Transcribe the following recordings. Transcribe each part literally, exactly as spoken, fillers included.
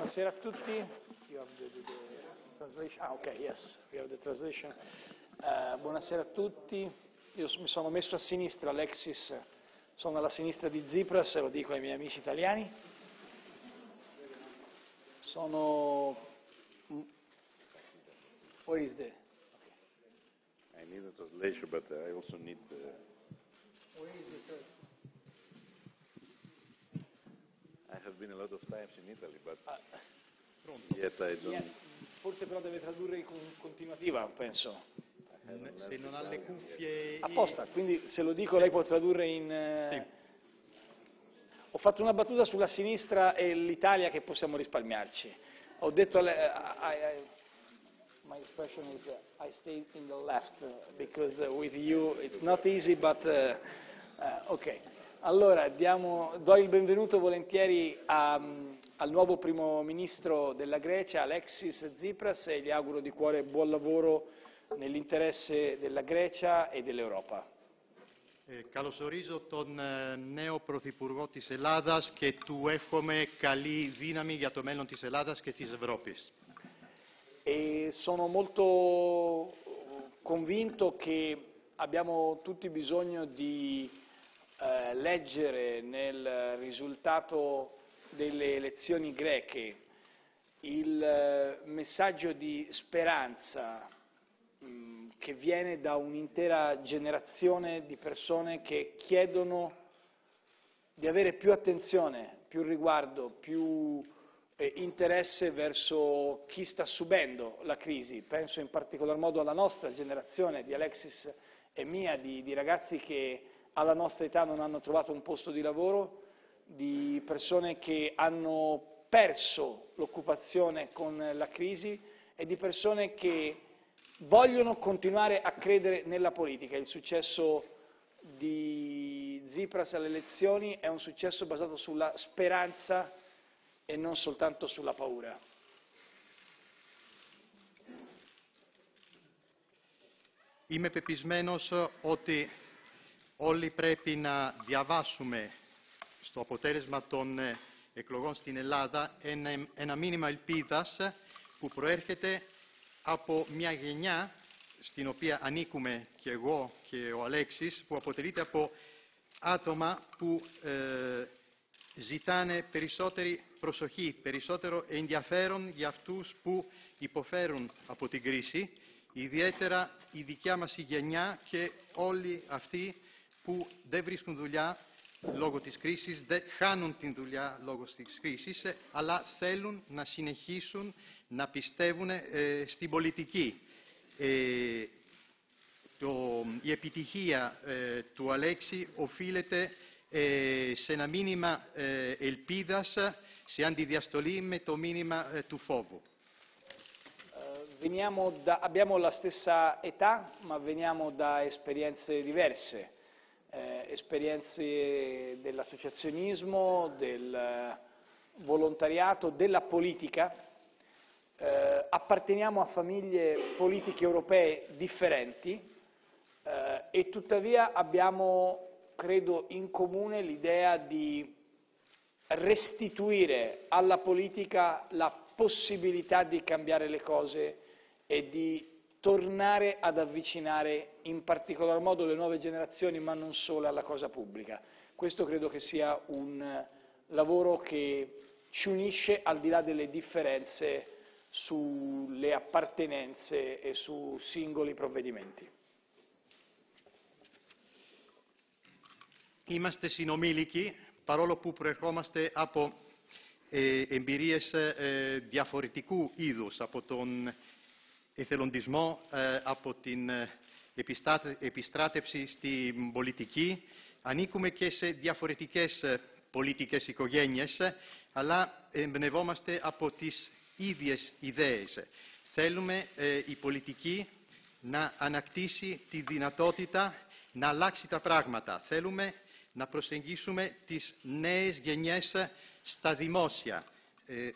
Buonasera a tutti. You have the, the, the translation? Ah, ok, yes, we have the translation. Uh, buonasera a tutti. Io mi sono messo a sinistra, Alexis, sono alla sinistra di Tsipras, lo dico ai miei amici italiani. Sono... Where is the... I need a translation, but I also need the... Where is the third? I have been a lot of times in Italy, but Ah, yet I don't... yes. Forse però deve tradurre in continuativa, penso. I haven't Se learned non ha le Italian yet. cuffie... Apposta, quindi se lo dico lei può tradurre in... eh, Sì. Ho fatto una battuta sulla sinistra e l'Italia che possiamo risparmiarci. Ho detto... alle- I- I- my expression is uh, I stay in the left uh, because uh, with you it's not easy, but... uh, uh, ok. Allora, diamo, do il benvenuto volentieri a, al nuovo primo ministro della Grecia, Alexis Tsipras, e gli auguro di cuore buon lavoro nell'interesse della Grecia e dell'Europa. Ε, καλωσορίζω τον ε, νέο Πρωθυπουργό της Ελλάδας και του εύχομαι καλή δύναμη για το μέλλον της Ελλάδας και της Ευρώπης. E sono molto convinto che abbiamo tutti bisogno di eh, leggere nel risultato delle elezioni greche il eh, messaggio di speranza mh, che viene da un'intera generazione di persone che chiedono di avere più attenzione, più riguardo, più eh, interesse verso chi sta subendo la crisi. Penso in particolar modo alla nostra generazione, di Alexis e mia, di, di ragazzi che alla nostra età non hanno trovato un posto di lavoro, di persone che hanno perso l'occupazione con la crisi e di persone che vogliono continuare a credere nella politica. Il successo di Tsipras alle elezioni è un successo basato sulla speranza e non soltanto sulla paura. Είμαι πεπισμένος ότι όλοι πρέπει να διαβάσουμε στο αποτέλεσμα των ε, εκλογών στην Ελλάδα ένα, ένα μήνυμα ελπίδας που προέρχεται από μια γενιά στην οποία ανήκουμε και εγώ και ο Αλέξης, που αποτελείται από άτομα που ε, ζητάνε περισσότερη προσοχή, περισσότερο ενδιαφέρον για αυτούς που υποφέρουν από την κρίση, ιδιαίτερα η δικιά μας η γενιά και όλοι αυτοί που δεν βρίσκουν δουλειά λόγω της κρίσης, δεν χάνουν την δουλειά λόγω της κρίσης, αλλά θέλουν να συνεχίσουν να πιστεύουν ε, στην πολιτική. Ε, το, η επιτυχία ε, του Αλέξη οφείλεται ε, σε ένα μήνυμα ε, ελπίδας σε αντιδιαστολή με το μήνυμα ε, του φόβου. Veniamo da, abbiamo la stessa età, ma veniamo da esperienze diverse, eh, esperienze dell'associazionismo, del volontariato, della politica. Eh, apparteniamo a famiglie politiche europee differenti eh, e tuttavia abbiamo, credo, in comune l'idea di restituire alla politica la possibilità di cambiare le cose e di tornare ad avvicinare in particolar modo le nuove generazioni, ma non solo, alla cosa pubblica. Questo credo che sia un lavoro che ci unisce al di là delle differenze sulle appartenenze e su singoli provvedimenti. Είμαστε συνομήλικοι, παρόλο που προερχόμαστε από ε, εμπειρίες ε, διαφορετικού είδους, από τον εθελοντισμό, ε, από την επιστάτε, επιστράτευση στην πολιτική. Ανήκουμε και σε διαφορετικές πολιτικές οικογένειες, αλλά εμπνευόμαστε από τις ίδιες ιδέες. Θέλουμε ε, η πολιτική να ανακτήσει τη δυνατότητα να αλλάξει τα πράγματα. Θέλουμε να προσεγγίσουμε τις νέες γενιές στα δημόσια. Ε,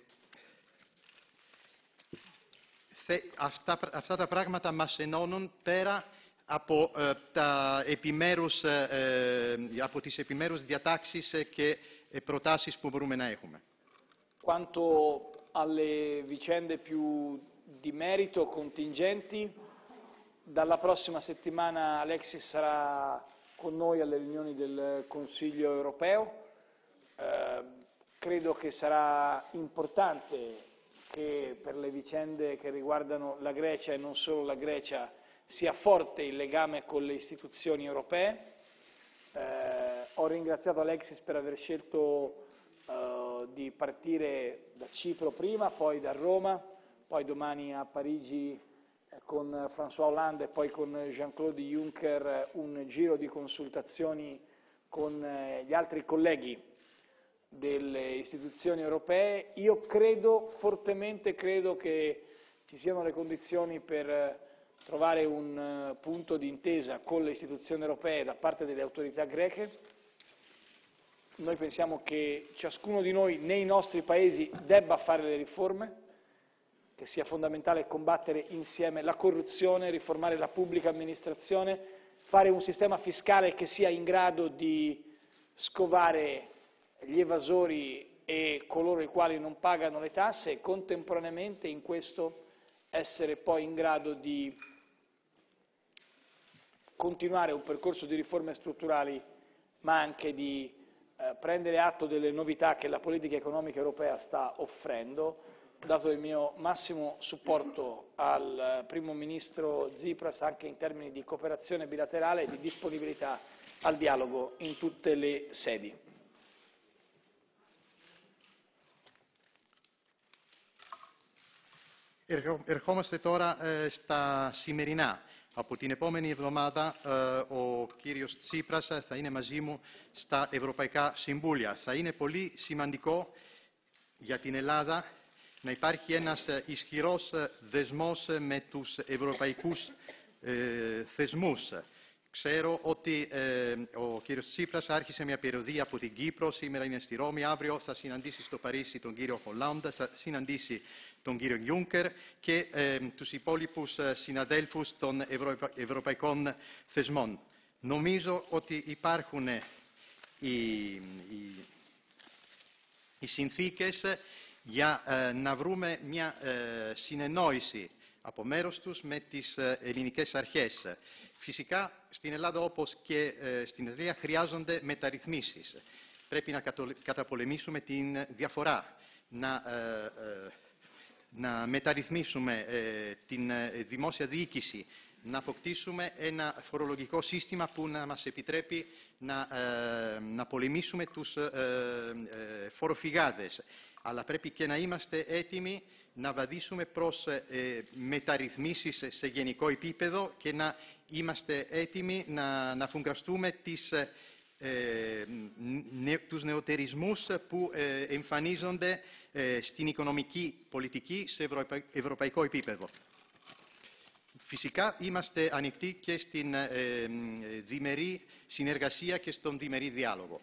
θε, αυτά, αυτά τα πράγματα μας ενώνουν πέρα από, ε, τα επιμέρους, ε, από τις επιμέρους διατάξεις και ε, προτάσεις που μπορούμε να έχουμε. Quanto alle vicende più di merito, contingenti. Dalla prossima settimana Alexis sarà con noi alle riunioni del Consiglio europeo. Eh, credo che sarà importante che per le vicende che riguardano la Grecia e non solo la Grecia sia forte il legame con le istituzioni europee. Eh, ho ringraziato Alexis per aver scelto eh, di partire da Cipro prima, poi da Roma, poi domani a Parigi eh, con François Hollande e poi con Jean-Claude Juncker eh, un giro di consultazioni con eh, gli altri colleghi delle istituzioni europee. Io credo, fortemente credo che ci siano le condizioni per trovare un punto di intesa con le istituzioni europee da parte delle autorità greche. Noi pensiamo che ciascuno di noi nei nostri paesi debba fare le riforme, che sia fondamentale combattere insieme la corruzione, riformare la pubblica amministrazione, fare un sistema fiscale che sia in grado di scovare gli evasori e coloro i quali non pagano le tasse e contemporaneamente in questo essere poi in grado di continuare un percorso di riforme strutturali, ma anche di eh, prendere atto delle novità che la politica economica europea sta offrendo. Ho dato il mio massimo supporto al primo ministro Tsipras anche in termini di cooperazione bilaterale e di disponibilità al dialogo in tutte le sedi. Ερχόμαστε τώρα ε, στα σημερινά. Από την επόμενη εβδομάδα ε, ο κύριος Τσίπρας θα είναι μαζί μου στα Ευρωπαϊκά Συμβούλια. Θα είναι πολύ σημαντικό για την Ελλάδα να υπάρχει ένας ισχυρός δεσμός με τους ευρωπαϊκούς ε, θεσμούς. Ξέρω ότι ε, ο κύριος Τσίπρας άρχισε μια περιοδία από την Κύπρο, σήμερα είναι στη Ρώμη, αύριο θα συναντήσει στο Παρίσι τον κύριο Χολάντα, θα συναντήσει τον κύριο Γιούνκερ και ε, τους υπόλοιπους συναδέλφους των ευρωπα... ευρωπαϊκών θεσμών. Νομίζω ότι υπάρχουν οι, οι, οι συνθήκες για ε, να βρούμε μια ε, συνεννόηση από μέρος τους με τις ελληνικές αρχές. Φυσικά στην Ελλάδα όπως και ε, στην Ιταλία χρειάζονται μεταρρυθμίσεις. Πρέπει να καταπολεμήσουμε την διαφορά, να, ε, ε, να μεταρρυθμίσουμε ε, την ε, δημόσια διοίκηση, να αποκτήσουμε ένα φορολογικό σύστημα που να μας επιτρέπει να, ε, να πολεμήσουμε τους ε, ε, φοροφυγάδες. Αλλά πρέπει και να είμαστε έτοιμοι να βαδίσουμε προς ε, μεταρρυθμίσεις σε γενικό επίπεδο και να είμαστε έτοιμοι να, να φουγκραστούμε τις, ε, νε, τους νεοτερισμούς που ε, εμφανίζονται ε, στην οικονομική πολιτική σε ευρωπαϊ, ευρωπαϊκό επίπεδο. Φυσικά είμαστε ανοιχτοί και στην ε, ε, διμερή συνεργασία και στον διμερή διάλογο.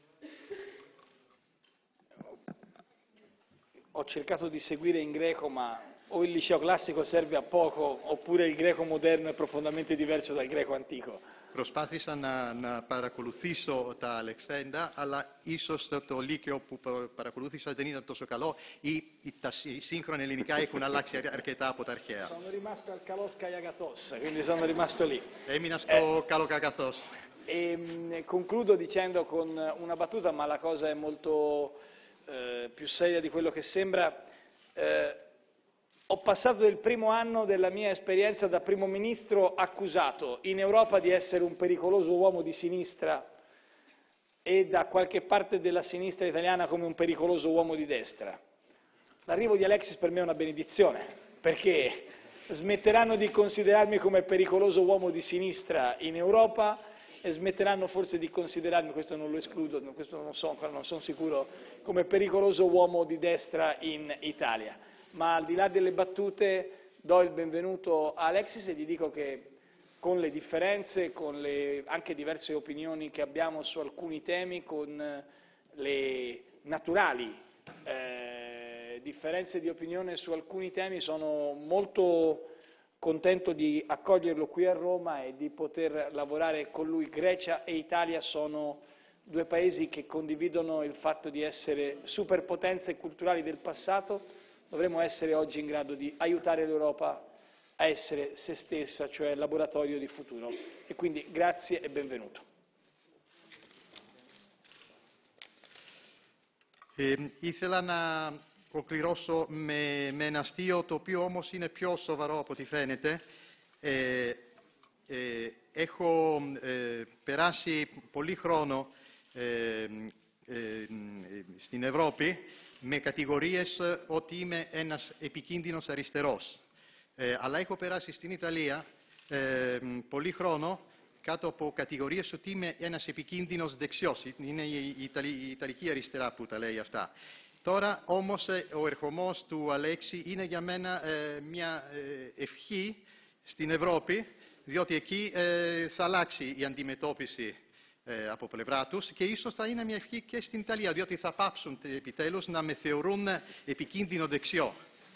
Ho cercato di seguire in greco, ma o il liceo classico serve a poco, oppure il greco moderno è profondamente diverso dal greco antico. Προσπάθησα να, να παρακολουθήσω τα Αλεξάνδρα, αλλά ίσως το λύκειο που παρακολούθησα δεν ήταν τόσο καλό ή, ή τα σύγχρονα ελληνικά έχουν αλλάξει αρκετά από τα αρχαία. Sono rimasto al Kalos Kayagatos, quindi sono rimasto lì. Έμεινα στο eh. Καλοκακαθός. E mh, concludo dicendo con una battuta, ma la cosa è molto eh, più seria di quello che sembra. Eh, Ho passato il primo anno della mia esperienza da primo ministro accusato in Europa di essere un pericoloso uomo di sinistra e da qualche parte della sinistra italiana come un pericoloso uomo di destra. L'arrivo di Alexis per me è una benedizione, perché smetteranno di considerarmi come pericoloso uomo di sinistra in Europa e smetteranno forse di considerarmi, questo non lo escludo, questo non so, ancora non sono sicuro, come pericoloso uomo di destra in Italia. Ma al di là delle battute do il benvenuto a Alexis e gli dico che con le differenze, con le anche diverse opinioni che abbiamo su alcuni temi, con le naturali eh, differenze di opinione su alcuni temi, sono molto contento di accoglierlo qui a Roma e di poter lavorare con lui. Grecia e Italia sono due paesi che condividono il fatto di essere superpotenze culturali del passato, dovremmo essere oggi in grado di aiutare l'Europa a essere se stessa, cioè il laboratorio di futuro. E quindi grazie e benvenuto. Ε, ήθελα να ολοκληρώσω με, με ένα αστείο το οποίο όμως είναι πιο σοβαρό από ό,τι φαίνεται. Ε, ε, έχω ε, περάσει πολύ χρόνο ε, ε, ε, στην Ευρώπη με κατηγορίες ότι είμαι ένας επικίνδυνος αριστερός. Ε, αλλά έχω περάσει στην Ιταλία ε, πολύ χρόνο κάτω από κατηγορίες ότι είμαι ένας επικίνδυνος δεξιός. Είναι η, η, Ιταλική, η Ιταλική αριστερά που τα λέει αυτά. Τώρα όμως ο ερχομός του Αλέξη είναι για μένα ε, μια ε, ευχή στην Ευρώπη, διότι εκεί ε, θα αλλάξει η αντιμετώπιση ε, από πλευρά τους και ίσως θα είναι μια ευχή και στην Ιταλία, διότι θα πάψουν επιτέλους να με θεωρούν επικίνδυνο δεξιό.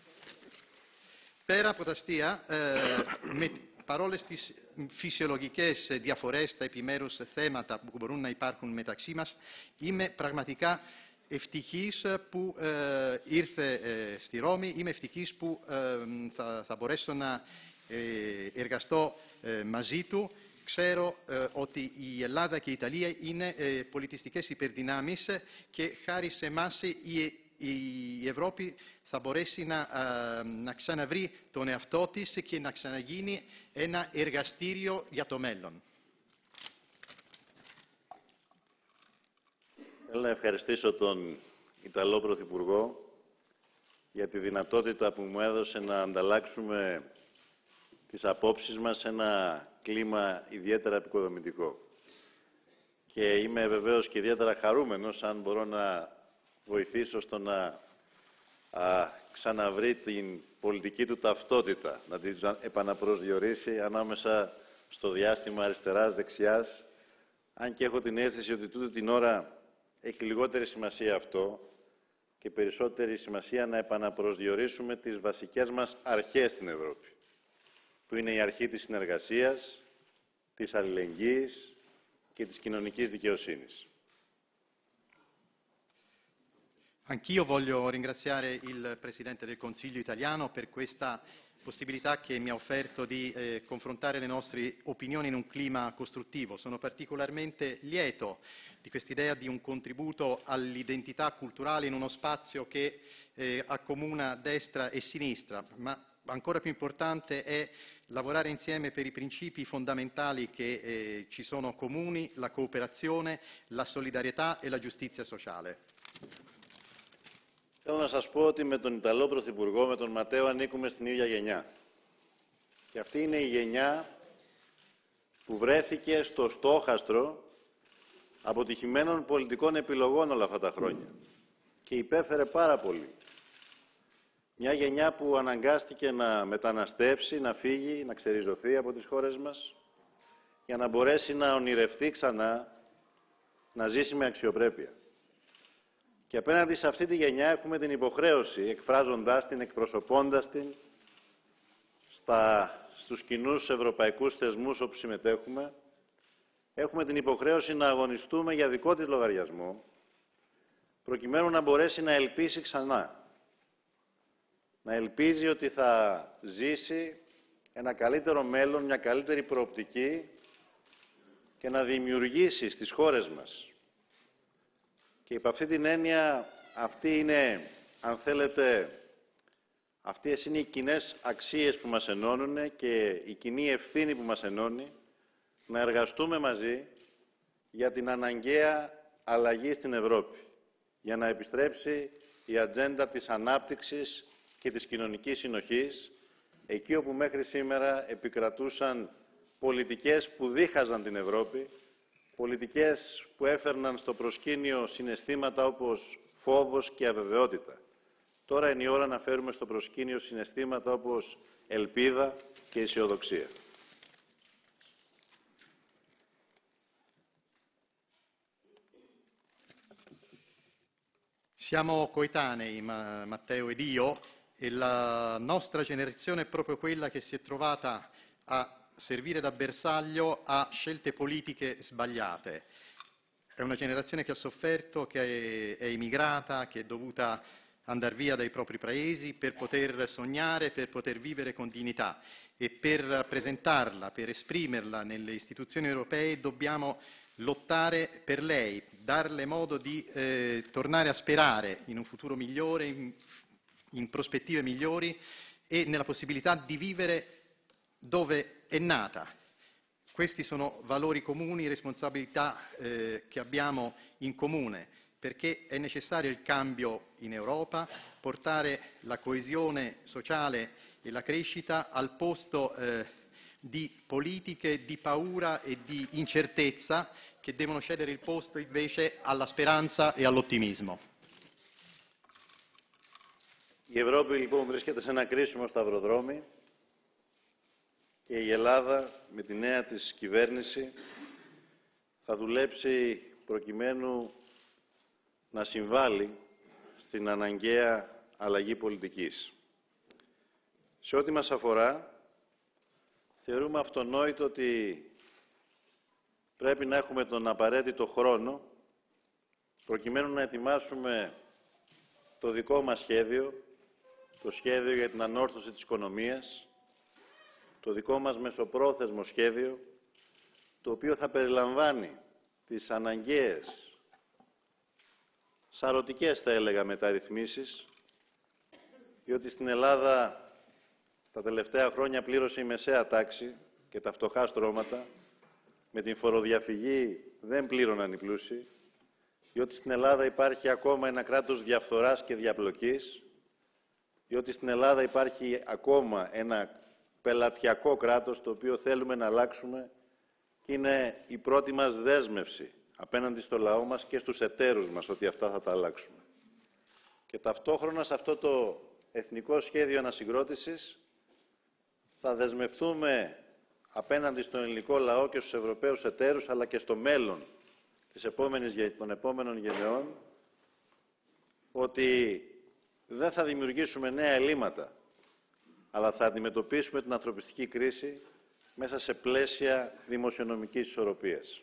Πέρα από τα αστεία, ε, με παρόλες τις φυσιολογικές διαφορές στα επιμέρους θέματα που μπορούν να υπάρχουν μεταξύ μας, είμαι πραγματικά ευτυχής που ε, ήρθε ε, στη Ρώμη, είμαι ευτυχής που ε, θα, θα μπορέσω να ε, εργαστώ ε, μαζί του. Ξέρω ε, ότι η Ελλάδα και η Ιταλία είναι ε, πολιτιστικές υπερδυνάμεις και χάρη σε εμάς η, η Ευρώπη θα μπορέσει να, α, να ξαναβρει τον εαυτό της και να ξαναγίνει ένα εργαστήριο για το μέλλον. Θέλω να ευχαριστήσω τον Ιταλό Πρωθυπουργό για τη δυνατότητα που μου έδωσε να ανταλλάξουμε τις απόψεις μας σε ένα κλίμα ιδιαίτερα επικοδομητικό. Και είμαι βεβαίως και ιδιαίτερα χαρούμενος αν μπορώ να βοηθήσω στο να α, ξαναβρει την πολιτική του ταυτότητα, να την επαναπροσδιορίσει ανάμεσα στο διάστημα αριστεράς-δεξιάς, αν και έχω την αίσθηση ότι τούτη την ώρα έχει λιγότερη σημασία αυτό και περισσότερη σημασία να επαναπροσδιορίσουμε τις βασικές μας αρχές στην Ευρώπη, που είναι η αρχή της συνεργασίας, της αλληλεγγύης και της κοινωνικής δικαιοσύνης. Anch'io voglio ringraziare il Presidente del Consiglio italiano per questa possibilità che mi ha offerto di eh, confrontare le nostre opinioni in un clima costruttivo. Sono particolarmente lieto di quest'idea di un contributo all'identità culturale in uno spazio che eh, accomuna destra e sinistra, ma ancora più importante è lavorare insieme per i principi fondamentali che eh, ci sono comuni, la cooperazione, la solidarietà e la giustizia sociale. Θέλω να σας πω ότι με τον Ιταλό Πρωθυπουργό, με τον Ματέο, ανήκουμε στην ίδια γενιά. Και αυτή είναι η γενιά που βρέθηκε στο στόχαστρο αποτυχημένων πολιτικών επιλογών όλα αυτά τα χρόνια. Και υπέφερε πάρα πολύ. Μια γενιά που αναγκάστηκε να μεταναστεύσει, να φύγει, να ξεριζωθεί από τις χώρες μας, για να μπορέσει να ονειρευτεί ξανά, να ζήσει με αξιοπρέπεια. Και απέναντι σε αυτή τη γενιά έχουμε την υποχρέωση, εκφράζοντάς την, εκπροσωπώντας την, στα, στους κοινούς ευρωπαϊκούς θεσμούς όπου συμμετέχουμε, έχουμε την υποχρέωση να αγωνιστούμε για δικό της λογαριασμό, προκειμένου να μπορέσει να ελπίσει ξανά. Να ελπίζει ότι θα ζήσει ένα καλύτερο μέλλον, μια καλύτερη προοπτική και να δημιουργήσει στις χώρες μας. Και υπ' αυτή την έννοια, αυτή είναι, αν θέλετε, αυτές είναι οι κοινές αξίες που μας ενώνουν και η κοινή ευθύνη που μας ενώνει να εργαστούμε μαζί για την αναγκαία αλλαγή στην Ευρώπη, για να επιστρέψει η ατζέντα της ανάπτυξης και της κοινωνικής συνοχής, εκεί όπου μέχρι σήμερα επικρατούσαν πολιτικές που δίχαζαν την Ευρώπη, πολιτικές που έφερναν στο προσκήνιο συναισθήματα όπως φόβος και αβεβαιότητα. Τώρα είναι η ώρα να φέρουμε στο προσκήνιο συναισθήματα όπως ελπίδα και αισιοδοξία. Siamo coetanei, Matteo ed io, e la nostra generazione è proprio quella che si è trovata a servire da bersaglio a scelte politiche sbagliate. È una generazione che ha sofferto, che è, è emigrata, che è dovuta andare via dai propri paesi, per poter sognare, per poter vivere con dignità. E per rappresentarla, per esprimerla nelle istituzioni europee dobbiamo lottare per lei, darle modo di eh, tornare a sperare in un futuro migliore, in, in prospettive migliori e nella possibilità di vivere dove è nata. Questi sono valori comuni, responsabilità eh, che abbiamo in comune, perché è necessario il cambio in Europa, portare la coesione sociale e la crescita al posto eh, di politiche di paura e di incertezza che devono cedere il posto invece alla speranza e all'ottimismo. Η Ευρώπη λοιπόν βρίσκεται σε ένα κρίσιμο σταυροδρόμι και η Ελλάδα με τη νέα της κυβέρνηση θα δουλέψει προκειμένου να συμβάλλει στην αναγκαία αλλαγή πολιτικής. Σε ό,τι μας αφορά, θεωρούμε αυτονόητο ότι πρέπει να έχουμε τον απαραίτητο χρόνο προκειμένου να ετοιμάσουμε το δικό μας σχέδιο, το σχέδιο για την ανόρθωση της οικονομίας, το δικό μας μεσοπρόθεσμο σχέδιο, το οποίο θα περιλαμβάνει τις αναγκαίες, σαρωτικές θα έλεγα μεταρρυθμίσεις, διότι στην Ελλάδα τα τελευταία χρόνια πλήρωσε η μεσαία τάξη και τα φτωχά στρώματα, με την φοροδιαφυγή δεν πλήρωναν οι πλούσιοι, διότι στην Ελλάδα υπάρχει ακόμα ένα κράτος διαφθοράς και διαπλοκής, διότι στην Ελλάδα υπάρχει ακόμα ένα πελατειακό κράτος το οποίο θέλουμε να αλλάξουμε και είναι η πρώτη μας δέσμευση απέναντι στο λαό μας και στους εταίρους μας ότι αυτά θα τα αλλάξουμε. Και ταυτόχρονα σε αυτό το εθνικό σχέδιο ανασυγκρότησης θα δεσμευτούμε απέναντι στον ελληνικό λαό και στους Ευρωπαίους εταίρους αλλά και στο μέλλον της επόμενης, των επόμενων γενεών ότι δεν θα δημιουργήσουμε νέα ελλείμματα αλλά θα αντιμετωπίσουμε την ανθρωπιστική κρίση μέσα σε πλαίσια δημοσιονομικής ισορροπίας.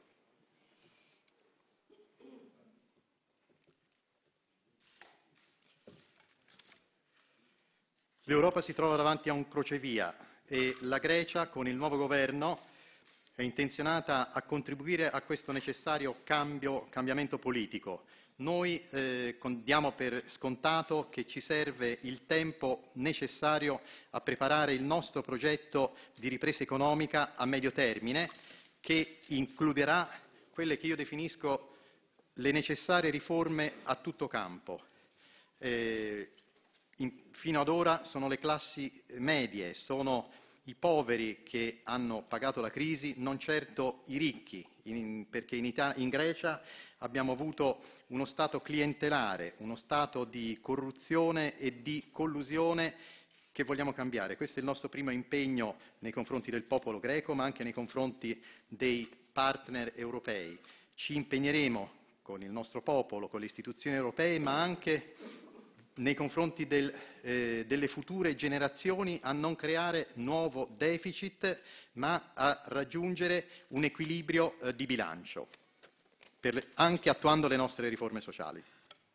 L'Europa si trova davanti a un crocevia e la Grecia, con il nuovo governo, è intenzionata a contribuire a questo necessario cambio, cambiamento politico. Noi eh, diamo per scontato che ci serve il tempo necessario a preparare il nostro progetto di ripresa economica a medio termine, che includerà quelle che io definisco le necessarie riforme a tutto campo. Eh, in, fino ad ora sono le classi medie, sono i poveri che hanno pagato la crisi, non certo i ricchi, in, perché in, Italia, in Grecia abbiamo avuto uno Stato clientelare, uno Stato di corruzione e di collusione che vogliamo cambiare. Questo è il nostro primo impegno nei confronti del popolo greco, ma anche nei confronti dei partner europei. Ci impegneremo con il nostro popolo, con le istituzioni europee, ma anche nei confronti del, eh, delle future generazioni a non creare nuovo deficit, ma a raggiungere un equilibrio eh, di bilancio, per le, anche attuando le nostre riforme sociali.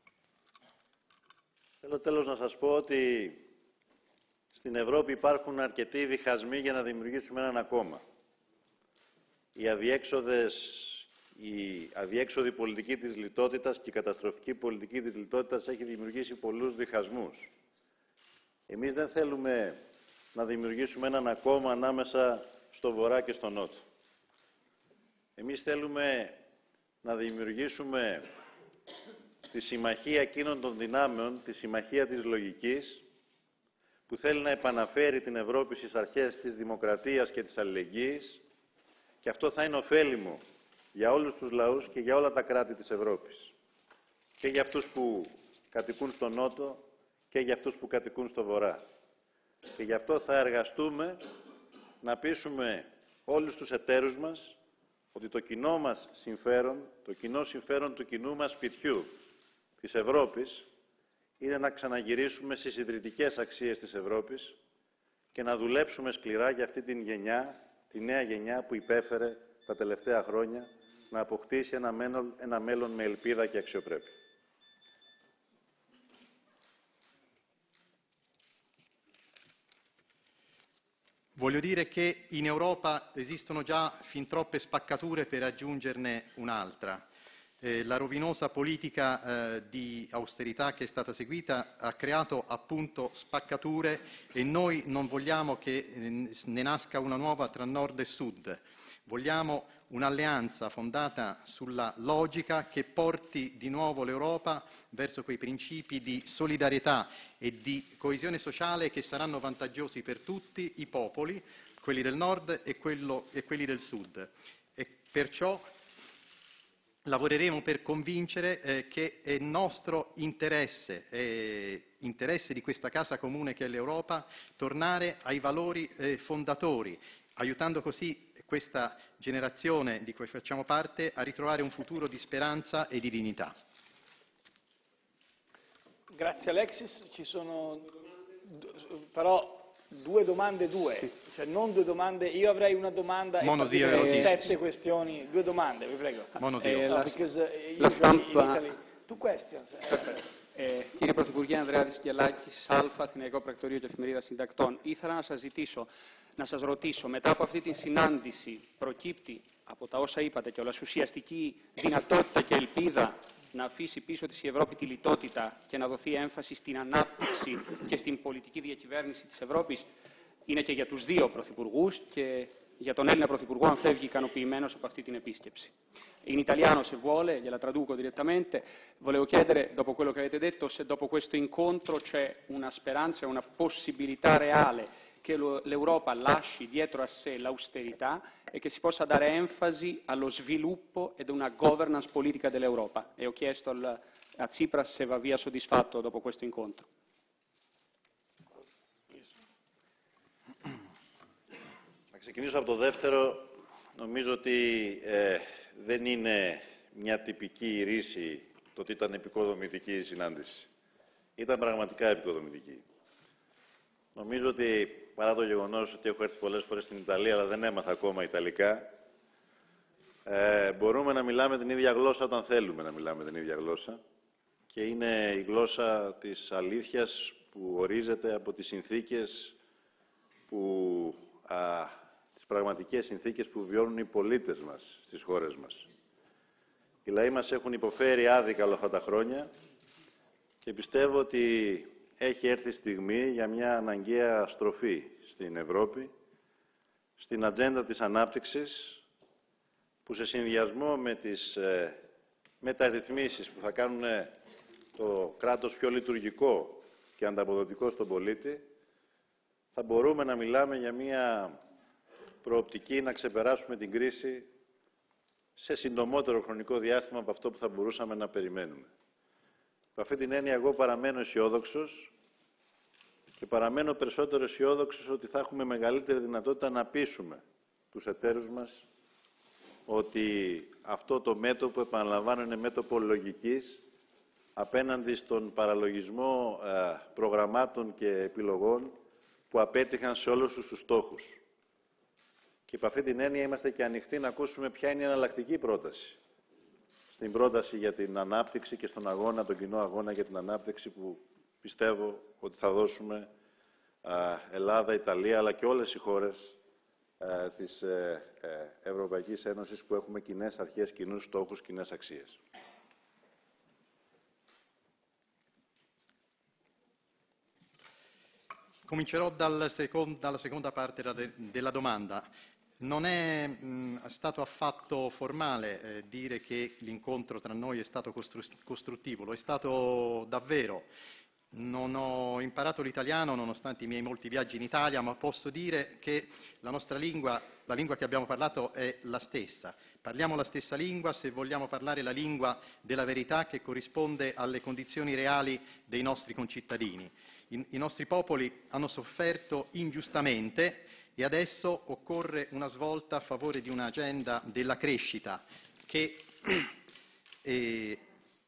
Θέλω τέλος να σας πω ότι στην Ευρώπη υπάρχουν αρκετοί διχασμοί για να δημιουργήσουμε έναν κόμμα. Οι αδιέξοδες, η αδιέξοδη πολιτική της λιτότητας και η καταστροφική πολιτική της λιτότητας έχει δημιουργήσει πολλούς διχασμούς. Εμείς δεν θέλουμε να δημιουργήσουμε έναν κόμμα ανάμεσα στο βορρά και στο νότο. Εμείς θέλουμε να δημιουργήσουμε τη συμμαχία εκείνων των δυνάμεων, τη συμμαχία της λογικής, που θέλει να επαναφέρει την Ευρώπη στις αρχές της δημοκρατίας και της αλληλεγγύης, και αυτό θα είναι ωφέλιμο για όλους τους λαούς και για όλα τα κράτη της Ευρώπης. Και για αυτούς που κατοικούν στο νότο και για αυτούς που κατοικούν στο βορρά. Και γι' αυτό θα εργαστούμε να πείσουμε όλους τους εταίρους μας ότι το κοινό μας συμφέρον, το κοινό συμφέρον του κοινού μας σπιτιού, της Ευρώπης, είναι να ξαναγυρίσουμε στις ιδρυτικές αξίες της Ευρώπης και να δουλέψουμε σκληρά για αυτή την γενιά, τη νέα γενιά που υπέφερε τα τελευταία χρόνια να αποκτήσει ένα μέλλον, ένα μέλλον με ελπίδα και αξιοπρέπεια. Voglio dire che in Europa esistono già fin troppe spaccature per aggiungerne un'altra. Eh, la rovinosa politica eh, di austerità che è stata seguita ha creato appunto spaccature e noi non vogliamo che eh, ne nasca una nuova tra nord e sud. Vogliamo un'alleanza fondata sulla logica che porti di nuovo l'Europa verso quei principi di solidarietà e di coesione sociale che saranno vantaggiosi per tutti i popoli, quelli del nord e, quello, e quelli del sud. E perciò lavoreremo per convincere eh, che è nostro interesse, è interesse di questa casa comune che è l'Europa, tornare ai valori eh, fondatori, aiutando così questa generazione di cui facciamo parte a ritrovare un futuro di speranza e di dignità. Grazie Alexis, ci sono però due domande due, sì. Cioè non due domande, io avrei una domanda Monodio e sette questioni, due domande, vi prego. Monodio. Eh, no, la, la stampa... Two questions. Ε, κύριε Πρωθυπουργέ, Ανδρέας Κιελάκης, Αλφα, Αθηναϊκό Πρακτορείο και Εφημερίδα Συντακτών. Ήθελα να σας ζητήσω, να σας ρωτήσω, μετά από αυτή τη συνάντηση προκύπτει από τα όσα είπατε κιόλας ουσιαστική δυνατότητα και ελπίδα να αφήσει πίσω της η Ευρώπη τη λιτότητα και να δοθεί έμφαση στην ανάπτυξη και στην πολιτική διακυβέρνηση της Ευρώπης. Είναι και για τους δύο πρωθυπουργούς και για τον Έλληνα Πρωθυπουργό αν φεύγει ικανοποιημένος από αυτή την επίσκεψη. In italiano, se vuole, gliela traduco direttamente, volevo chiedere, dopo quello che avete detto, se dopo questo incontro c'è una speranza e una possibilità reale che l'Europa lasci dietro a sé l'austerità e che si possa dare enfasi allo sviluppo ed una governance politica dell'Europa. E ho chiesto al, a Tsipras se va via soddisfatto dopo questo incontro. Να ξεκινήσω από το δεύτερο. Νομίζω ότι ε, δεν είναι μια τυπική ρίση το ότι ήταν επικοδομητική η συνάντηση. Ήταν πραγματικά επικοδομητική. Νομίζω ότι παρά το γεγονός ότι έχω έρθει πολλές φορές στην Ιταλία αλλά δεν έμαθα ακόμα Ιταλικά, ε, μπορούμε να μιλάμε την ίδια γλώσσα όταν θέλουμε να μιλάμε την ίδια γλώσσα και είναι η γλώσσα της αλήθειας που ορίζεται από τις συνθήκες που... Α, τις πραγματικές συνθήκες που βιώνουν οι πολίτες μας στις χώρες μας. Οι λαοί μας έχουν υποφέρει άδικα όλα αυτά τα χρόνια και πιστεύω ότι έχει έρθει η στιγμή για μια αναγκαία στροφή στην Ευρώπη, στην ατζέντα της ανάπτυξης, που σε συνδυασμό με τις ε, μεταρρυθμίσεις που θα κάνουν το κράτος πιο λειτουργικό και ανταποδοτικό στον πολίτη, θα μπορούμε να μιλάμε για μια προοπτική να ξεπεράσουμε την κρίση σε συντομότερο χρονικό διάστημα από αυτό που θα μπορούσαμε να περιμένουμε. Από αυτή την έννοια εγώ παραμένω αισιόδοξος και παραμένω περισσότερο αισιόδοξος ότι θα έχουμε μεγαλύτερη δυνατότητα να πείσουμε τους εταίρους μας ότι αυτό το μέτωπο, επαναλαμβάνω, είναι μέτωπο λογικής απέναντι στον παραλογισμό ε, προγραμμάτων και επιλογών που απέτυχαν σε όλους τους στόχους. Και από αυτή την έννοια είμαστε και ανοιχτοί να ακούσουμε ποια είναι η εναλλακτική πρόταση. Στην πρόταση για την ανάπτυξη και στον αγώνα, τον κοινό αγώνα για την ανάπτυξη που πιστεύω ότι θα δώσουμε α, Ελλάδα, Ιταλία, αλλά και όλες οι χώρες α, της ε, ε, Ευρωπαϊκής Ένωσης που έχουμε κοινές αρχές, κοινούς στόχους, κοινές αξίες. Comincerò dal second, dalla seconda parte della domanda. Non è mh, stato affatto formale eh, dire che l'incontro tra noi è stato costru costruttivo, lo è stato davvero. Non ho imparato l'italiano nonostante i miei molti viaggi in Italia, ma posso dire che la nostra lingua, la lingua che abbiamo parlato è la stessa. Parliamo la stessa lingua se vogliamo parlare la lingua della verità che corrisponde alle condizioni reali dei nostri concittadini. I, I nostri popoli hanno sofferto ingiustamente e adesso occorre una svolta a favore di un'agenda della crescita che eh,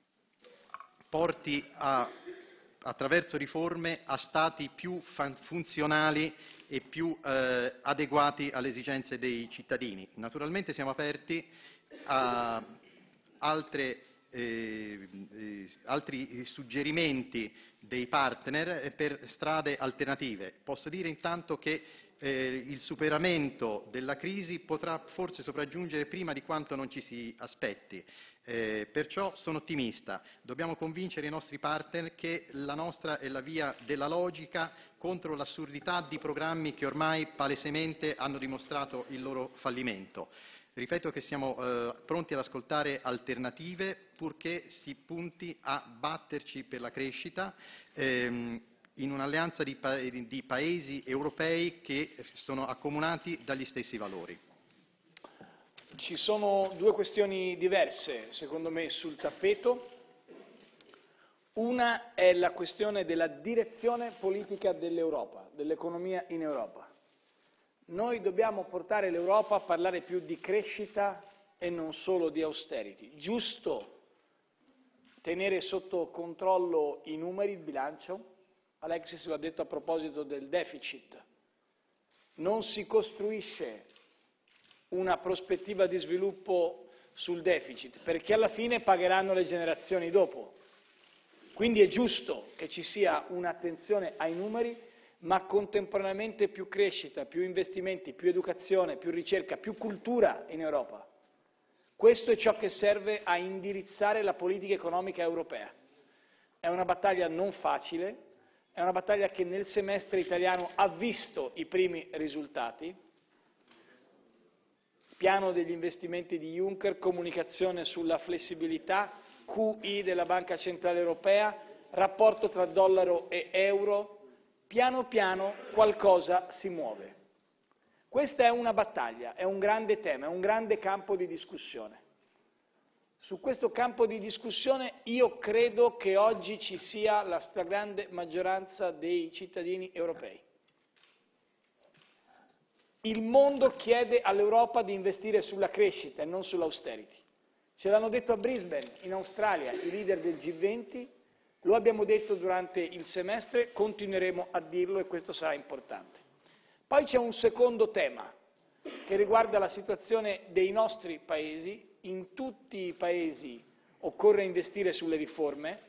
porti a, attraverso riforme a stati più funzionali e più eh, adeguati alle esigenze dei cittadini. Naturalmente siamo aperti a altre Eh, eh, altri suggerimenti dei partner per strade alternative. Posso dire intanto che eh, il superamento della crisi potrà forse sopraggiungere prima di quanto non ci si aspetti. Eh, perciò sono ottimista. Dobbiamo convincere i nostri partner che la nostra è la via della logica contro l'assurdità di programmi che ormai palesemente hanno dimostrato il loro fallimento. Ripeto che siamo eh, pronti ad ascoltare alternative purché si punti a batterci per la crescita ehm, in un'alleanza di, pa- di paesi europei che sono accomunati dagli stessi valori. Ci sono due questioni diverse, secondo me, sul tappeto. Una è la questione della direzione politica dell'Europa, dell'economia in Europa. Noi dobbiamo portare l'Europa a parlare più di crescita e non solo di austerity. Giusto tenere sotto controllo i numeri, il bilancio. Alexis lo ha detto a proposito del deficit. Non si costruisce una prospettiva di sviluppo sul deficit, perché alla fine pagheranno le generazioni dopo. Quindi è giusto che ci sia un'attenzione ai numeri, ma contemporaneamente più crescita, più investimenti, più educazione, più ricerca, più cultura in Europa. Questo è ciò che serve a indirizzare la politica economica europea. È una battaglia non facile, è una battaglia che nel semestre italiano ha visto i primi risultati. Piano degli investimenti di Juncker, comunicazione sulla flessibilità, Q I della Banca Centrale Europea, rapporto tra dollaro e euro. Piano piano qualcosa si muove. Questa è una battaglia, è un grande tema, è un grande campo di discussione. Su questo campo di discussione io credo che oggi ci sia la stragrande maggioranza dei cittadini europei. Il mondo chiede all'Europa di investire sulla crescita e non sull'austerity. Ce l'hanno detto a Brisbane, in Australia, i leader del G venti. Lo abbiamo detto durante il semestre, continueremo a dirlo e questo sarà importante. Poi c'è un secondo tema che riguarda la situazione dei nostri paesi. In tutti i paesi occorre investire sulle riforme.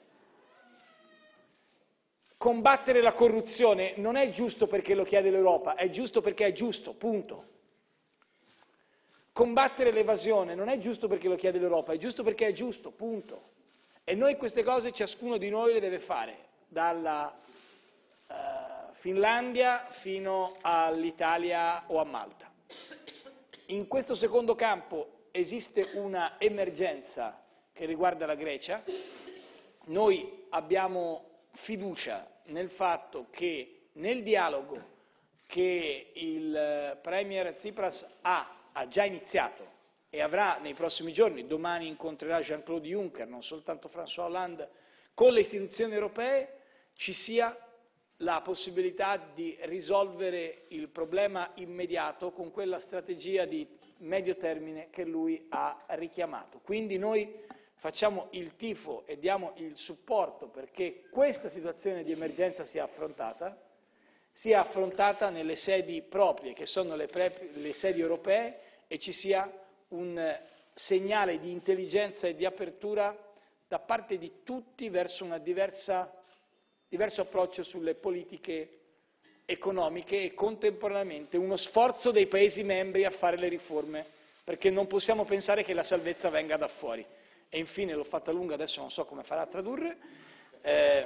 Combattere la corruzione non è giusto perché lo chiede l'Europa, è giusto perché è giusto, punto. Combattere l'evasione non è giusto perché lo chiede l'Europa, è giusto perché è giusto, punto. E noi queste cose ciascuno di noi le deve fare, dalla eh, Finlandia fino all'Italia o a Malta. In questo secondo campo esiste una emergenza che riguarda la Grecia. Noi abbiamo fiducia nel fatto che nel dialogo che il Premier Tsipras ha, ha già iniziato e avrà nei prossimi giorni, domani incontrerà Jean-Claude Juncker, non soltanto François Hollande, con le istituzioni europee, ci sia la possibilità di risolvere il problema immediato con quella strategia di medio termine che lui ha richiamato. Quindi noi facciamo il tifo e diamo il supporto perché questa situazione di emergenza sia affrontata, sia affrontata nelle sedi proprie, che sono le, pre- le sedi europee, e ci sia un segnale di intelligenza e di apertura da parte di tutti verso un diverso approccio sulle politiche economiche e contemporaneamente uno sforzo dei Paesi membri a fare le riforme, perché non possiamo pensare che la salvezza venga da fuori. E infine, l'ho fatta lunga, adesso non so come farà a tradurre, eh,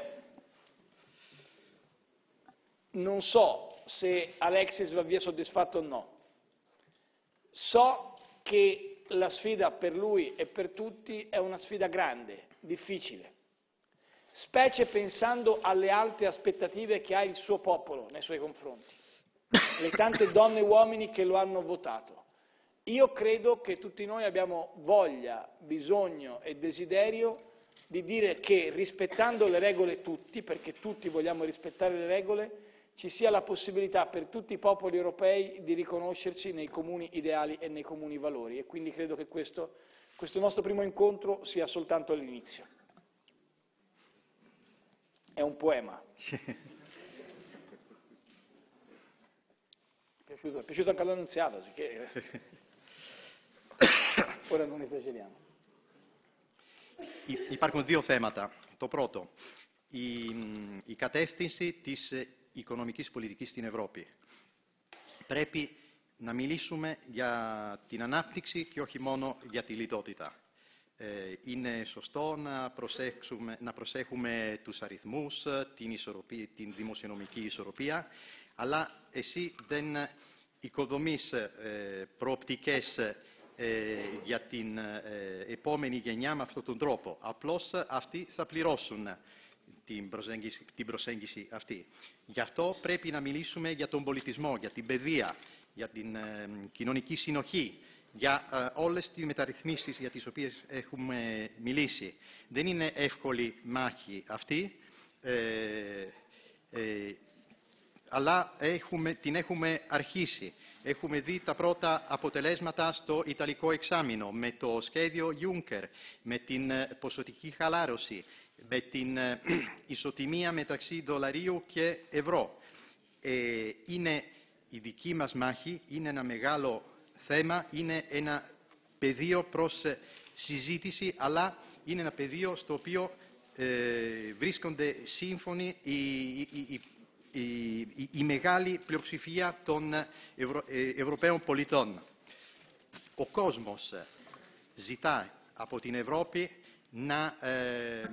non so se Alexis va via soddisfatto o no. So che la sfida per lui e per tutti è una sfida grande, difficile, specie pensando alle alte aspettative che ha il suo popolo nei suoi confronti, le tante donne e uomini che lo hanno votato. Io credo che tutti noi abbiamo voglia, bisogno e desiderio di dire che rispettando le regole tutti, perché tutti vogliamo rispettare le regole, ci sia la possibilità per tutti i popoli europei di riconoscerci nei comuni ideali e nei comuni valori e quindi credo che questo, questo nostro primo incontro sia soltanto l'inizio. È un poema. È piaciuto, è piaciuto anche all'Annunziata, sicché ora non esageriamo. Υπάρχουν δύο θέματα. Το πρώτο, η, η κατεύθυνση της οικονομικής πολιτικής στην Ευρώπη. πρέπει να μιλήσουμε για την ανάπτυξη και όχι μόνο για τη λιτότητα. Ε, είναι σωστό να προσέχουμε, να προσέχουμε τους αριθμούς, την, ισορροπία, την δημοσιονομική ισορροπία, αλλά εσύ δεν οικοδομείς ε, προοπτικές ε, για την ε, επόμενη γενιά με αυτόν τον τρόπο. Απλώς αυτοί θα πληρώσουν την προσέγγιση, την προσέγγιση αυτή. Γι' αυτό πρέπει να μιλήσουμε για τον πολιτισμό, για την παιδεία, για την ε, κοινωνική συνοχή, για ε, όλες τις μεταρρυθμίσεις για τις οποίες έχουμε μιλήσει. Δεν είναι εύκολη μάχη αυτή, ε, ε, αλλά έχουμε, την έχουμε αρχίσει. Έχουμε δει τα πρώτα αποτελέσματα στο Ιταλικό εξάμηνο, με το σχέδιο Juncker, με την ποσοτική χαλάρωση, με την ε, ισοτιμία μεταξύ δολαρίου και ευρώ. Ε, είναι η δική μας μάχη, είναι ένα μεγάλο θέμα, είναι ένα πεδίο προς συζήτηση, αλλά είναι ένα πεδίο στο οποίο ε, βρίσκονται σύμφωνοι οι, οι, οι, οι, η μεγάλη πλειοψηφία των Ευρω, ε, Ευρωπαίων πολιτών. Ο κόσμος ζητά από την Ευρώπη να, ε,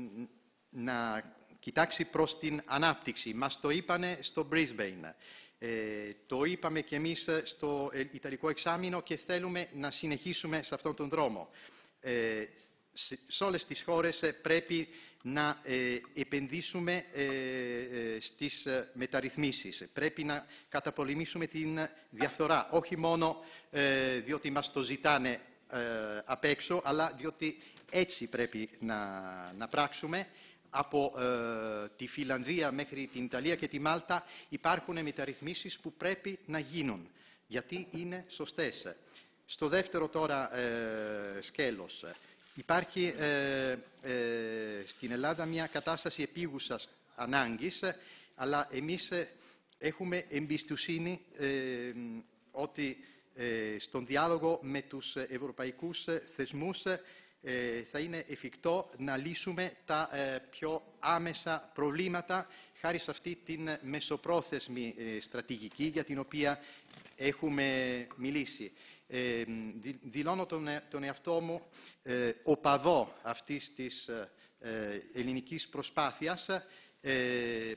να κοιτάξει προς την ανάπτυξη. Μας το είπανε στο Brisbane. Ε, το είπαμε και εμείς στο Ιταλικό εξάμηνο και θέλουμε να συνεχίσουμε σε αυτόν τον δρόμο. Ε, σε, σε όλες τις χώρες πρέπει να ε, επενδύσουμε ε, ε, στις μεταρρυθμίσεις. Πρέπει να καταπολεμήσουμε την διαφθορά, όχι μόνο ε, διότι μας το ζητάνε ε, απ' έξω, αλλά διότι έτσι πρέπει να, να πράξουμε. Από ε, τη Φιλανδία μέχρι την Ιταλία και τη Μάλτα υπάρχουν μεταρρυθμίσεις που πρέπει να γίνουν, γιατί είναι σωστές. Στο δεύτερο τώρα ε, σκέλος, υπάρχει ε, ε, στην Ελλάδα μια κατάσταση επίγουσας ανάγκης, αλλά εμείς έχουμε εμπιστοσύνη ε, ότι ε, στον διάλογο με τους ευρωπαϊκούς θεσμούς θα είναι εφικτό να λύσουμε τα πιο άμεσα προβλήματα χάρη σε αυτή την μεσοπρόθεσμη στρατηγική για την οποία έχουμε μιλήσει. Ε, δηλώνω τον, τον εαυτό μου ε, οπαδό αυτής της ε, ελληνικής προσπάθειας ε, ε,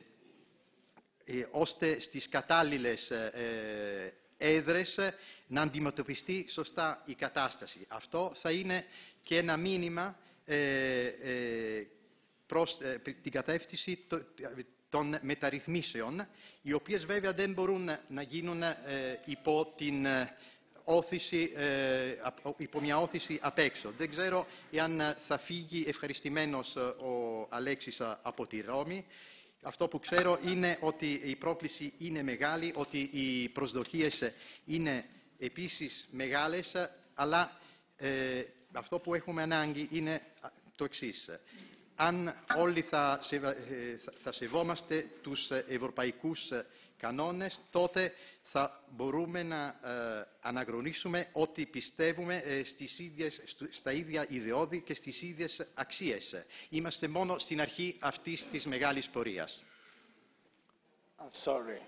ώστε στις κατάλληλες ε, έδρες να αντιμετωπιστεί σωστά η κατάσταση. Αυτό θα είναι και ένα μήνυμα ε, ε, προς ε, την κατεύθυνση των μεταρρυθμίσεων, οι οποίες βέβαια δεν μπορούν να γίνουν ε, υπό, την, όθηση, ε, υπό μια όθηση απ' έξω. Δεν ξέρω εάν θα φύγει ευχαριστημένος ο Αλέξης από τη Ρώμη. Αυτό που ξέρω είναι ότι η πρόκληση είναι μεγάλη, ότι οι προσδοκίες είναι επίσης μεγάλες, αλλά ε, αυτό που έχουμε ανάγκη είναι το εξής. Αν όλοι θα, σεβα, θα σεβόμαστε τους ευρωπαϊκούς κανόνες, τότε θα μπορούμε να ε, αναγνωρίσουμε ότι πιστεύουμε ε, στις ίδιες, στα ίδια ιδεώδη και στις ίδιες αξίες. Είμαστε μόνο στην αρχή αυτής της μεγάλης πορείας. I'm sorry.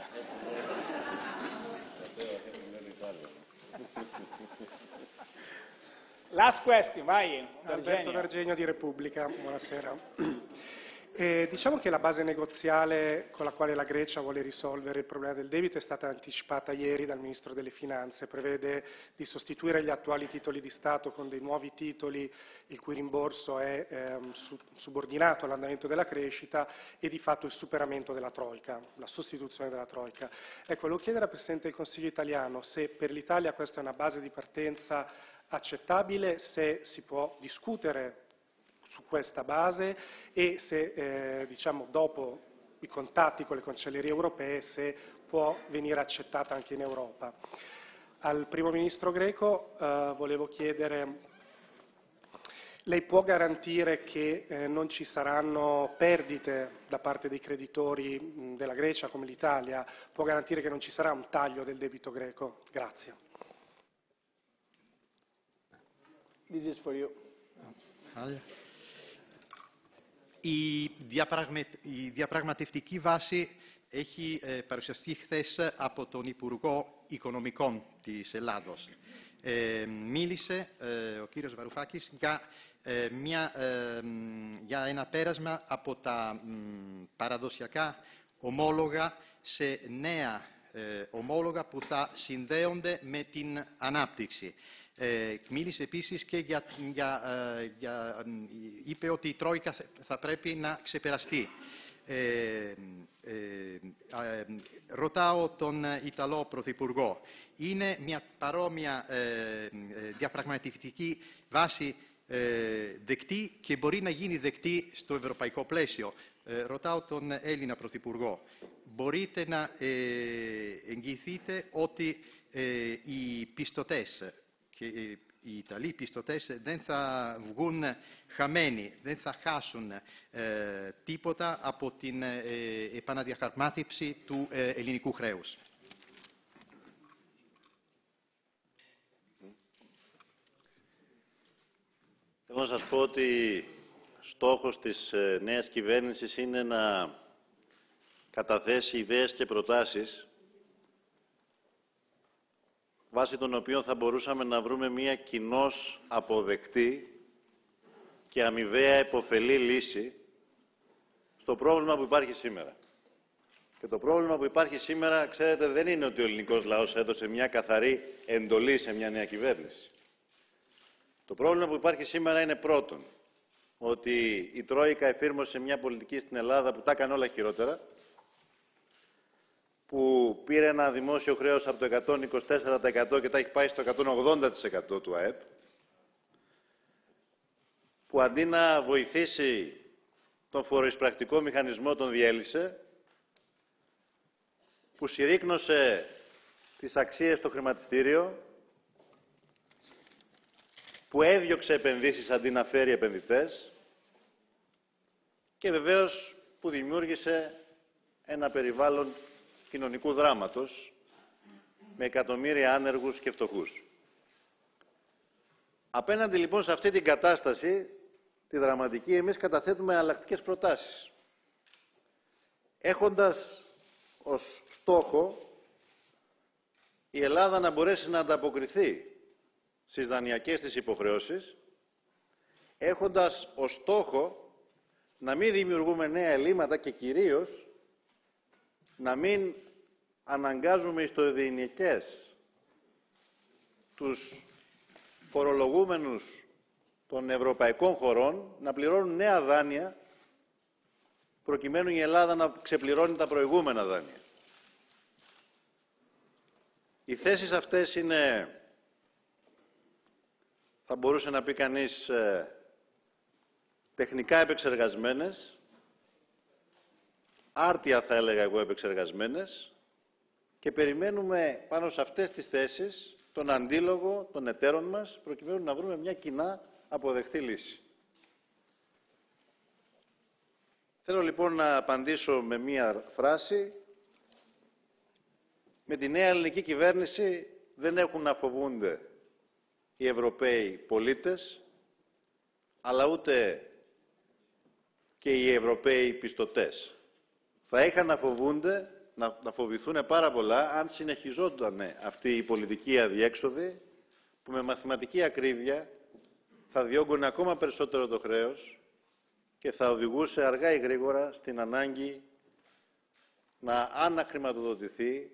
Last question, vai. Alberto D'Argenio di Repubblica, buonasera. Eh, diciamo che la base negoziale con la quale la Grecia vuole risolvere il problema del debito è stata anticipata ieri dal Ministro delle Finanze, prevede di sostituire gli attuali titoli di Stato con dei nuovi titoli il cui rimborso è ehm, su, subordinato all'andamento della crescita e di fatto il superamento della Troica, la sostituzione della Troica. Ecco, volevo chiedere al Presidente del Consiglio italiano se per l'Italia questa è una base di partenza accettabile, se si può discutere su questa base e se, eh, diciamo, dopo i contatti con le cancellerie europee, se può venire accettata anche in Europa. Al Primo Ministro greco eh, volevo chiedere, lei può garantire che eh, non ci saranno perdite da parte dei creditori mh, della Grecia come l'Italia? Può garantire che non ci sarà un taglio del debito greco? Grazie. This is for you. Η, διαπραγμε... η διαπραγματευτική βάση έχει παρουσιαστεί χθες από τον Υπουργό Οικονομικών της Ελλάδος. Ε, μίλησε ε, ο κύριος Βαρουφάκης για, ε, μια, ε, για ένα πέρασμα από τα μ, παραδοσιακά ομόλογα σε νέα ε, ομόλογα που θα συνδέονται με την ανάπτυξη. Ε, μίλησε επίσης και για, για, ε, για, είπε ότι η Τρόικα θα πρέπει να ξεπεραστεί. Ε, ε, ε, ρωτάω τον Ιταλό Πρωθυπουργό, είναι μια παρόμοια ε, διαπραγματευτική βάση ε, δεκτή και μπορεί να γίνει δεκτή στο ευρωπαϊκό πλαίσιο? Ε, ρωτάω τον Έλληνα Πρωθυπουργό, μπορείτε να ε, εγγυηθείτε ότι ε, οι πιστωτές και οι Ιταλοί πιστωτές δεν θα βγουν χαμένοι, δεν θα χάσουν ε, τίποτα από την ε, επαναδιαχαρμάτιψη του ε, ελληνικού χρέους? Θέλω να σας πω ότι στόχος της ε, νέας κυβέρνησης είναι να καταθέσει ιδέες και προτάσεις βάσει των οποίων θα μπορούσαμε να βρούμε μία κοινώς αποδεκτή και αμοιβαία επωφελή λύση στο πρόβλημα που υπάρχει σήμερα. Και το πρόβλημα που υπάρχει σήμερα, ξέρετε, δεν είναι ότι ο ελληνικός λαός έδωσε μια καθαρή εντολή σε μια νέα κυβέρνηση. Το πρόβλημα που υπάρχει σήμερα είναι πρώτον, ότι η Τρόικα εφήρμοσε μια πολιτική στην Ελλάδα που τα έκανε όλα χειρότερα, που πήρε ένα δημόσιο χρέος από το εκατόν είκοσι τέσσερα τοις εκατό και τα έχει πάει στο εκατόν ογδόντα τοις εκατό του ΑΕΠ, που αντί να βοηθήσει τον φοροεισπρακτικό μηχανισμό τον διέλυσε, που συρρίκνωσε τις αξίες στο χρηματιστήριο, που έδιωξε επενδύσεις αντί να φέρει επενδυτές και βεβαίως που δημιούργησε ένα περιβάλλον κοινωνικού δράματος με εκατομμύρια άνεργους και φτωχούς. Απέναντι λοιπόν σε αυτή την κατάσταση, τη δραματική, εμείς καταθέτουμε εναλλακτικές προτάσεις. Έχοντας ως στόχο η Ελλάδα να μπορέσει να ανταποκριθεί στις δανειακές της υποχρεώσεις, έχοντας ως στόχο να μην δημιουργούμε νέα ελλείμματα και κυρίως να μην αναγκάζουμε στο διηνικές τους φορολογούμενους των ευρωπαϊκών χωρών να πληρώνουν νέα δάνεια προκειμένου η Ελλάδα να ξεπληρώνει τα προηγούμενα δάνεια. Οι θέσεις αυτές είναι, θα μπορούσε να πει κανείς, τεχνικά επεξεργασμένες, άρτια θα έλεγα εγώ επεξεργασμένες, και περιμένουμε πάνω σε αυτές τις θέσεις τον αντίλογο των εταίρων μας προκειμένου να βρούμε μια κοινά αποδεκτή λύση. Θέλω λοιπόν να απαντήσω με μία φράση. Με τη νέα ελληνική κυβέρνηση δεν έχουν να φοβούνται οι Ευρωπαίοι πολίτες, αλλά ούτε και οι Ευρωπαίοι πιστωτές. Θα είχαν να φοβούνται, να, να φοβηθούν πάρα πολλά αν συνεχιζόταν αυτή η πολιτική αδιέξοδη που με μαθηματική ακρίβεια θα διώγγωνε ακόμα περισσότερο το χρέος και θα οδηγούσε αργά ή γρήγορα στην ανάγκη να αναχρηματοδοτηθεί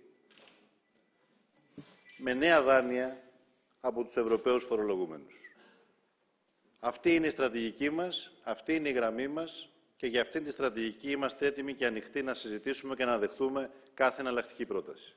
με νέα δάνεια από τους Ευρωπαίους φορολογούμενους. Αυτή είναι η στρατηγική μας, αυτή είναι η γραμμή μας και για αυτήν τη στρατηγική είμαστε έτοιμοι και ανοιχτοί να συζητήσουμε και να δεχτούμε κάθε εναλλακτική πρόταση.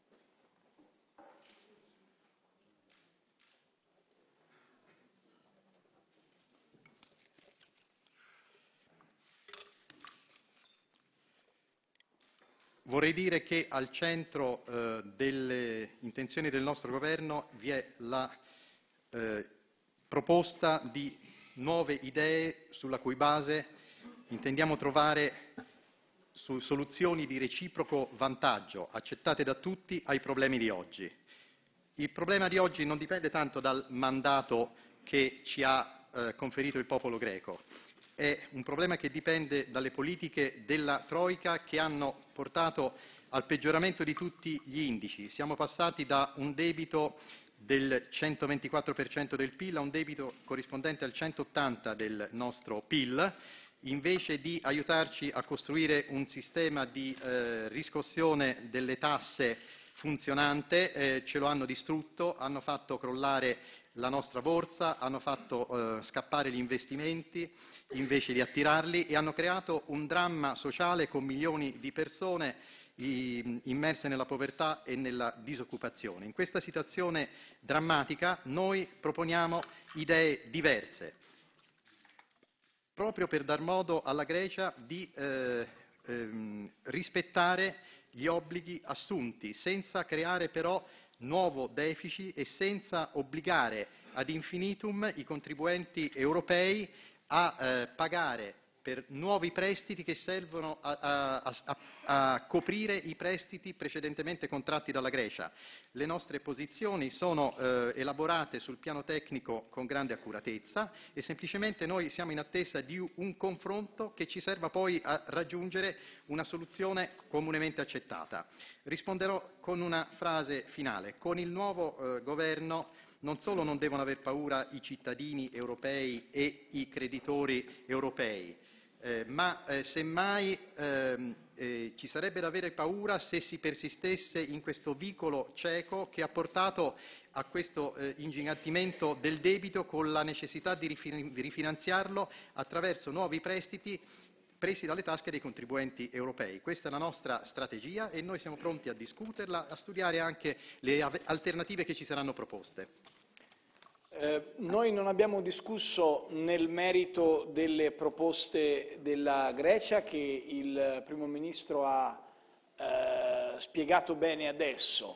Vorrei dire che al centro eh, delle intenzioni del nostro governo vi è la eh, proposta di nuove idee sulla cui base intendiamo trovare su soluzioni di reciproco vantaggio, accettate da tutti, ai problemi di oggi. Il problema di oggi non dipende tanto dal mandato che ci ha eh, conferito il popolo greco, è un problema che dipende dalle politiche della Troika, che hanno portato al peggioramento di tutti gli indici. Siamo passati da un debito del centoventiquattro per cento del P I L a un debito corrispondente al centottanta del nostro P I L. Invece di aiutarci a costruire un sistema di eh, riscossione delle tasse funzionante, eh, ce lo hanno distrutto, hanno fatto crollare la nostra borsa, hanno fatto eh, scappare gli investimenti invece di attirarli e hanno creato un dramma sociale con milioni di persone i, immerse nella povertà e nella disoccupazione. In questa situazione drammatica noi proponiamo idee diverse, proprio per dar modo alla Grecia di eh, ehm, rispettare gli obblighi assunti, senza creare però nuovo deficit e senza obbligare ad infinitum i contribuenti europei a eh, pagare per nuovi prestiti che servono a, a, a, a coprire i prestiti precedentemente contratti dalla Grecia. Le nostre posizioni sono eh, elaborate sul piano tecnico con grande accuratezza e semplicemente noi siamo in attesa di un confronto che ci serva poi a raggiungere una soluzione comunemente accettata. Risponderò con una frase finale. Con il nuovo eh, governo non solo non devono aver paura i cittadini europei e i creditori europei, Eh, ma eh, semmai ehm, eh, ci sarebbe da avere paura se si persistesse in questo vicolo cieco che ha portato a questo eh, ingigantimento del debito, con la necessità di, rifin- di rifinanziarlo attraverso nuovi prestiti presi dalle tasche dei contribuenti europei. Questa è la nostra strategia e noi siamo pronti a discuterla, a studiare anche le alternative che ci saranno proposte. Eh, noi non abbiamo discusso nel merito delle proposte della Grecia, che il Primo Ministro ha eh, spiegato bene adesso.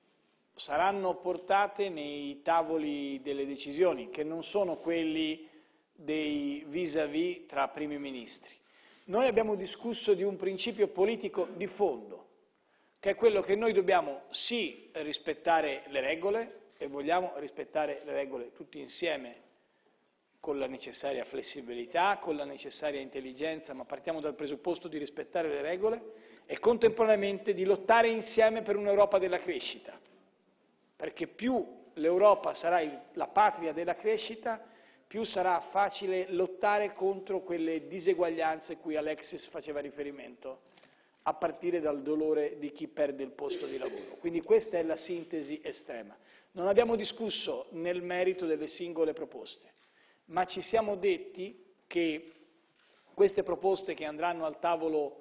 Saranno portate nei tavoli delle decisioni, che non sono quelli dei vis-à-vis tra Primi Ministri. Noi abbiamo discusso di un principio politico di fondo, che è quello che noi dobbiamo sì rispettare le regole, e vogliamo rispettare le regole tutti insieme con la necessaria flessibilità, con la necessaria intelligenza, ma partiamo dal presupposto di rispettare le regole e contemporaneamente di lottare insieme per un'Europa della crescita, perché più l'Europa sarà la patria della crescita, più sarà facile lottare contro quelle diseguaglianze cui Alexis faceva riferimento, a partire dal dolore di chi perde il posto di lavoro. Quindi questa è la sintesi estrema. Non abbiamo discusso nel merito delle singole proposte, ma ci siamo detti che queste proposte che andranno al tavolo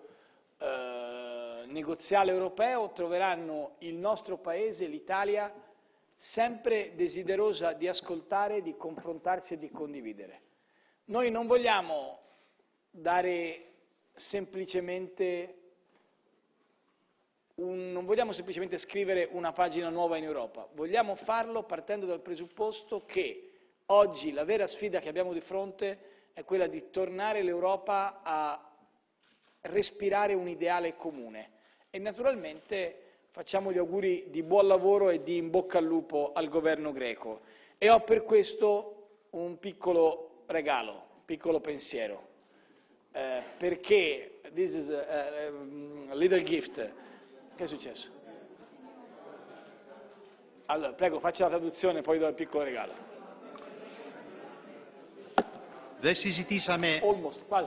eh, negoziale europeo troveranno il nostro Paese, l'Italia, sempre desiderosa di ascoltare, di confrontarsi e di condividere. Noi non vogliamo dare semplicemente Un, non vogliamo semplicemente scrivere una pagina nuova in Europa, vogliamo farlo partendo dal presupposto che oggi la vera sfida che abbiamo di fronte è quella di tornare l'Europa a respirare un ideale comune e naturalmente facciamo gli auguri di buon lavoro e di in bocca al lupo al governo greco e ho per questo un piccolo regalo, un piccolo pensiero, eh, perché this is a, a little gift. Che è successo? Allora, prego, faccia la traduzione, poi do il piccolo regalo. Δεν συζητήσαμε... Almost, quasi.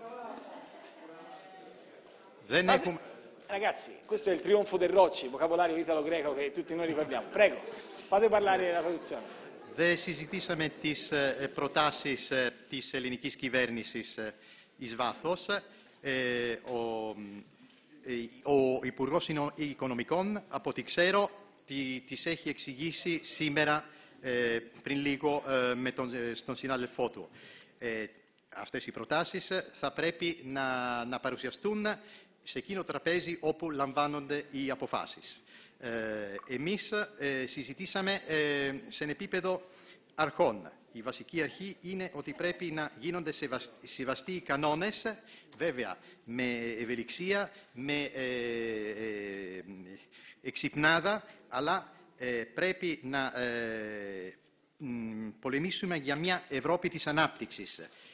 Δεν έχουμε... Ragazzi, questo è il trionfo del Rocci, vocabolario italo-greco che tutti noi ricordiamo. Prego, fate parlare la traduzione. Δεν συζητήσαμε τις προτάσεις της ελληνικής κυβέρνησης εις βάθος. Ε, ο... Ο Υπουργός Οικονομικών, από ό,τι ξέρω, τις έχει εξηγήσει σήμερα ε, πριν λίγο ε, με τον, στον συνάδελφό του. Ε, αυτές οι προτάσεις θα πρέπει να, να παρουσιαστούν σε εκείνο τραπέζι όπου λαμβάνονται οι αποφάσεις. Ε, εμείς ε, συζητήσαμε ε, σε επίπεδο αρχών. Η βασική αρχή είναι ότι πρέπει να γίνονται σεβαστοί οι κανόνες, βέβαια με ευελιξία, με ε, ε, εξυπνάδα, αλλά ε, πρέπει να ε, μ, πολεμήσουμε για μια Ευρώπη της ανάπτυξης.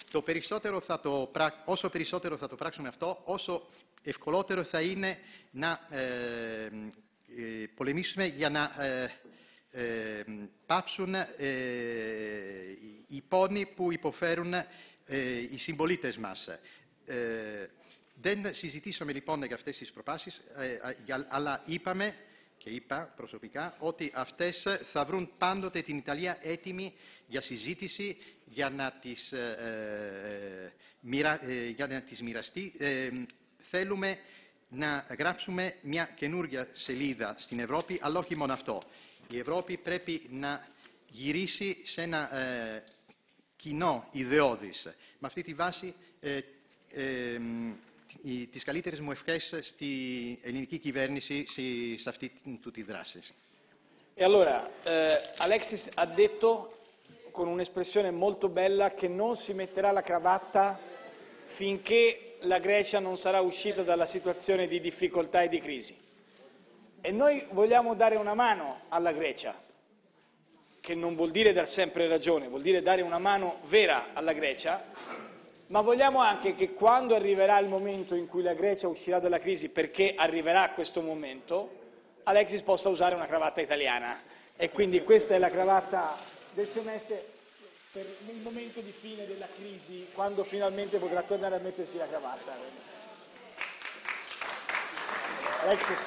το περισσότερο θα το, όσο περισσότερο θα το πράξουμε αυτό, όσο ευκολότερο θα είναι να ε, ε, πολεμήσουμε για να ε, ε, πάψουν ε, οι πόνοι που υποφέρουν ε, οι συμπολίτες μας. Ε, δεν συζητήσαμε λοιπόν για αυτές τις προπάσεις, ε, αλλά είπαμε και είπα προσωπικά ότι αυτές θα βρουν πάντοτε την Ιταλία έτοιμη για συζήτηση, για να τις, ε, μοιρα, ε, για να τις μοιραστεί. Ε, θέλουμε να γράψουμε μια καινούργια σελίδα στην Ευρώπη, αλλά όχι μόνο αυτό. Η Ευρώπη πρέπει να γυρίσει σε ένα ε, κοινό ιδεώδης. Με αυτή τη βάση, ε, ε, τις καλύτερες μου ευχές στη ελληνική κυβέρνηση σε αυτή του τη δράση. E allora, eh, Alexis ha detto con un'espressione molto bella che non si metterà la cravatta finché la Grecia non sarà uscita dalla situazione di difficoltà e di crisi. E noi vogliamo dare una mano alla Grecia, che non vuol dire dar sempre ragione, vuol dire dare una mano vera alla Grecia, ma vogliamo anche che quando arriverà il momento in cui la Grecia uscirà dalla crisi, perché arriverà questo momento, Alexis possa usare una cravatta italiana. E quindi questa è la cravatta del semestre per il momento di fine della crisi, quando finalmente potrà tornare a mettersi la cravatta. Alexis.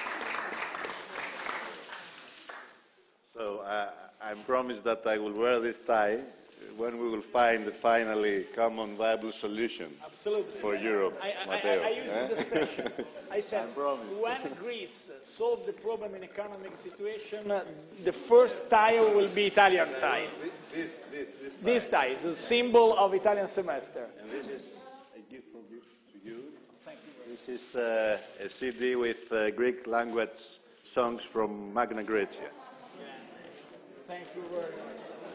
So uh, I'm promised that I will wear this tie when we will find the finally common viable solution Absolutely. for Europe. I, I, Matteo, I, I used eh? this expression. I said, I promise. when Greece solved the problem in economic situation, the first tile will be Italian tile. This, this, this, This tie is a symbol of Italian semester. And this is a gift from you to you. Thank you. This is uh, a C D with uh, Greek language songs from Magna Graecia. Thank you very much.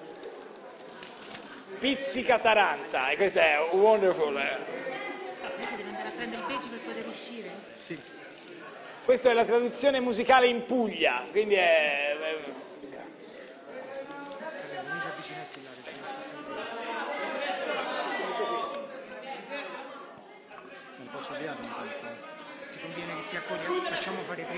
Pizzica Taranta, e questo è wonderful. Invece deve andare a prendere il peggio per poter uscire? Sì. Questa è la traduzione musicale in Puglia, quindi è... Non posso avviare un po'. Ti conviene che ti accoglia? Facciamo fare